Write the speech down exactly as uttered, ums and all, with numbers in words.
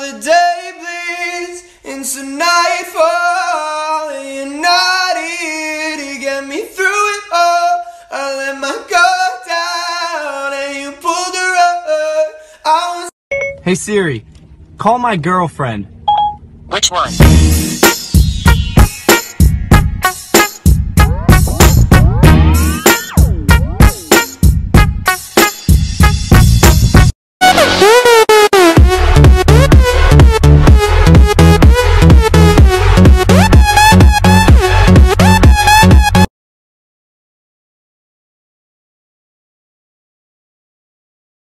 the day bleeds into nightfall, and you're not here to get me through it all. I let my guard down and you pulled the rug. I was Hey Siri, call my girlfriend. Which one?